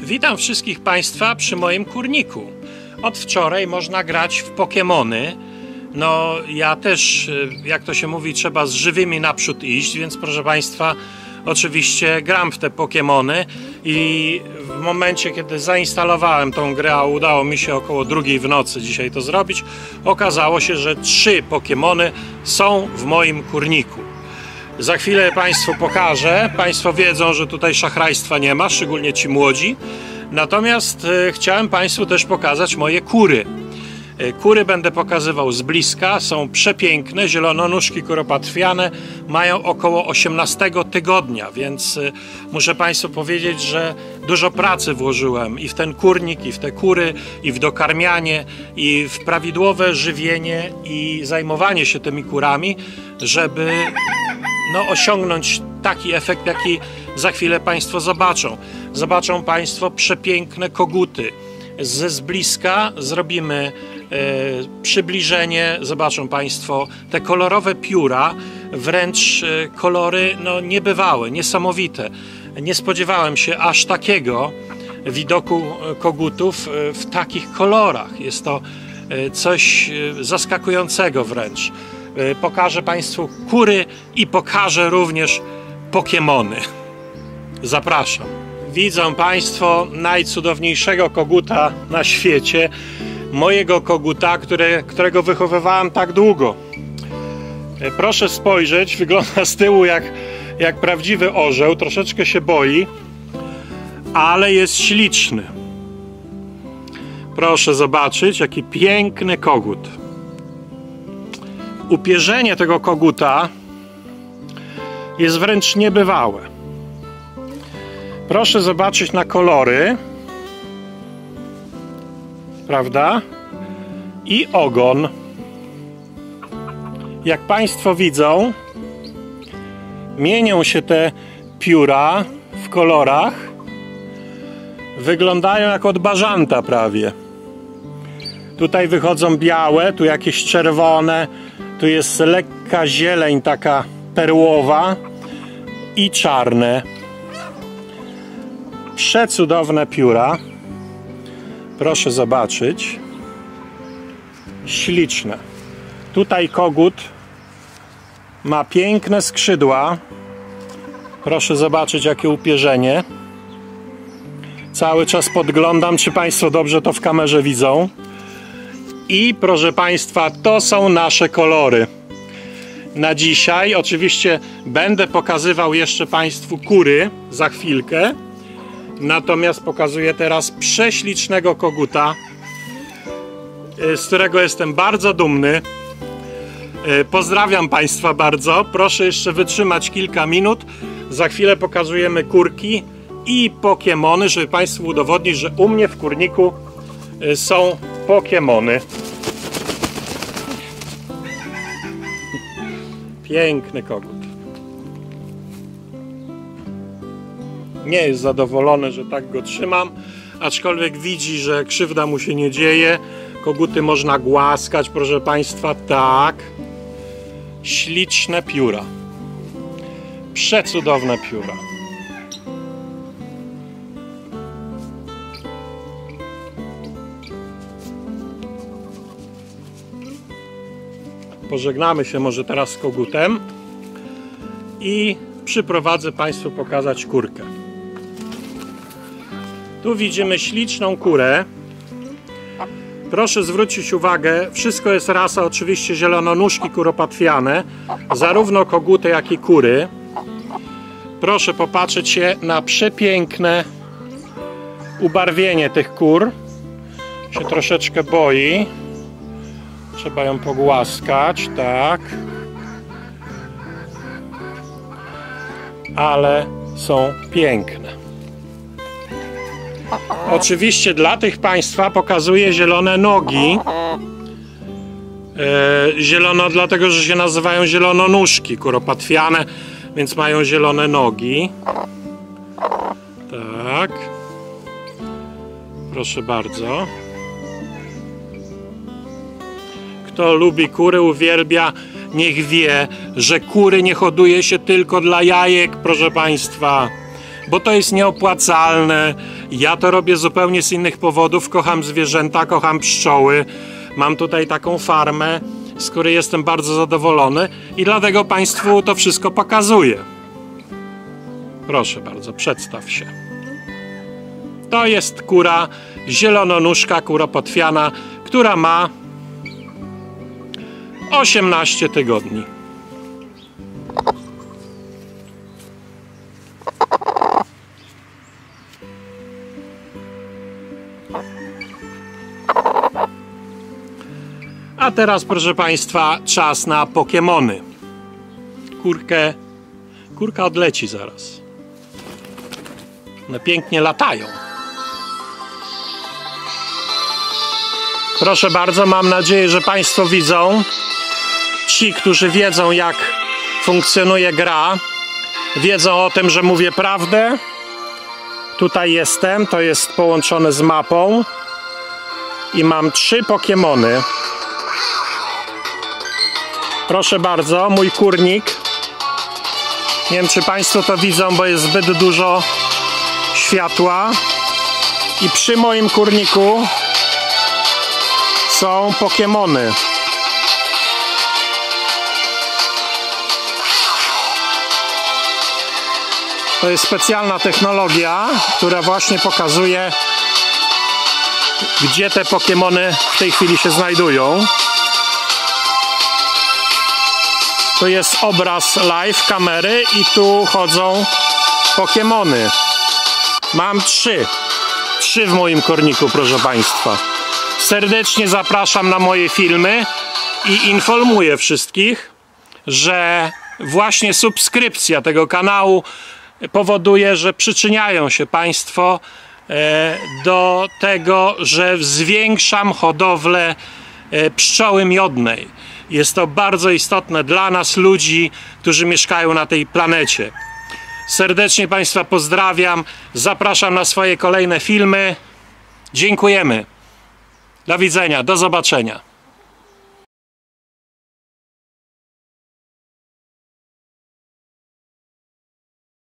Witam wszystkich Państwa przy moim kurniku. Od wczoraj można grać w Pokemony. No ja też, jak to się mówi, trzeba z żywymi naprzód iść, więc proszę Państwa, oczywiście gram w te Pokemony i w momencie, kiedy zainstalowałem tą grę, a udało mi się około 2 w nocy dzisiaj to zrobić, okazało się, że 3 Pokemony są w moim kurniku. Za chwilę Państwu pokażę. Państwo wiedzą, że tutaj szachrajstwa nie ma, szczególnie ci młodzi. Natomiast chciałem Państwu też pokazać moje kury. Kury będę pokazywał z bliska, są przepiękne, zielononóżki kuropatwiane, mają około 18 tygodnia, więc muszę Państwu powiedzieć, że dużo pracy włożyłem i w ten kurnik, i w te kury, i w dokarmianie, i w prawidłowe żywienie i zajmowanie się tymi kurami, żeby osiągnąć taki efekt, jaki za chwilę Państwo zobaczą. Zobaczą Państwo przepiękne koguty. Z bliska zrobimy przybliżenie, zobaczą Państwo te kolorowe pióra, wręcz kolory niebywałe, niesamowite. Nie spodziewałem się aż takiego widoku kogutów w takich kolorach. Jest to coś zaskakującego wręcz. Pokażę Państwu kury i pokażę również Pokemony. Zapraszam. Widzą Państwo najcudowniejszego koguta na świecie. Mojego koguta, którego wychowywałem tak długo. Proszę spojrzeć, wygląda z tyłu jak prawdziwy orzeł. Troszeczkę się boi, ale jest śliczny. Proszę zobaczyć, jaki piękny kogut. Upierzenie tego koguta jest wręcz niebywałe. Proszę zobaczyć na kolory, prawda? I ogon. Jak Państwo widzą, mienią się te pióra w kolorach. Wyglądają jak od bażanta prawie. Tutaj wychodzą białe, tu jakieś czerwone, tu jest lekka zieleń, taka perłowa i czarne. Przecudowne pióra. Proszę zobaczyć. Śliczne. Tutaj kogut ma piękne skrzydła. Proszę zobaczyć, jakie upierzenie. Cały czas podglądam, czy Państwo dobrze to w kamerze widzą. I proszę Państwa, to są nasze kolory. Na dzisiaj oczywiście będę pokazywał jeszcze Państwu kury za chwilkę. Natomiast pokazuję teraz prześlicznego koguta, z którego jestem bardzo dumny. Pozdrawiam Państwa bardzo. Proszę jeszcze wytrzymać kilka minut. Za chwilę pokazujemy kurki i Pokemony, żeby Państwu udowodnić, że u mnie w kurniku są Pokemony. Piękny kogut. Nie jest zadowolony, że tak go trzymam, aczkolwiek widzi, że krzywda mu się nie dzieje. Koguty można głaskać, proszę Państwa, tak. Śliczne pióra. Przecudowne pióra. Pożegnamy się może teraz z kogutem i przyprowadzę Państwu pokazać kurkę. Tu widzimy śliczną kurę. Proszę zwrócić uwagę, wszystko jest rasa oczywiście zielononóżki kuropatwiane, zarówno koguty, jak i kury. Proszę popatrzeć się na przepiękne ubarwienie tych kur. Się troszeczkę boi. Trzeba ją pogłaskać, tak. Ale są piękne. Oczywiście dla tych Państwa pokazuję zielone nogi. Zielono dlatego, że się nazywają zielononóżki kuropatwiane, więc mają zielone nogi. Tak. Proszę bardzo. Kto lubi kury, uwielbia, niech wie, że kury nie hoduje się tylko dla jajek, proszę Państwa. bo to jest nieopłacalne. Ja to robię zupełnie z innych powodów. Kocham zwierzęta, kocham pszczoły. Mam tutaj taką farmę, z której jestem bardzo zadowolony i dlatego Państwu to wszystko pokazuję. Proszę bardzo, przedstaw się. To jest kura zielononóżka, kuropotwiana, która ma 18 tygodni. A teraz, proszę Państwa, czas na Pokemony. Kurka odleci zaraz. One pięknie latają. Proszę bardzo, mam nadzieję, że Państwo widzą. Ci, którzy wiedzą, jak funkcjonuje gra, wiedzą o tym, że mówię prawdę. Tutaj jestem, to jest połączone z mapą i mam 3 Pokemony. Proszę bardzo, mój kurnik. Nie wiem, czy Państwo to widzą, bo jest zbyt dużo światła. I przy moim kurniku są Pokemony. To jest specjalna technologia, która właśnie pokazuje, gdzie te Pokemony w tej chwili się znajdują. To jest obraz live kamery i tu chodzą Pokemony. Mam 3 w moim korniku, proszę Państwa. Serdecznie zapraszam na moje filmy i informuję wszystkich, że właśnie subskrypcja tego kanału powoduje, że przyczyniają się Państwo do tego, że zwiększam hodowlę pszczoły miodnej. Jest to bardzo istotne dla nas, ludzi, którzy mieszkają na tej planecie. Serdecznie Państwa pozdrawiam, zapraszam na swoje kolejne filmy. Dziękujemy. Do widzenia, do zobaczenia.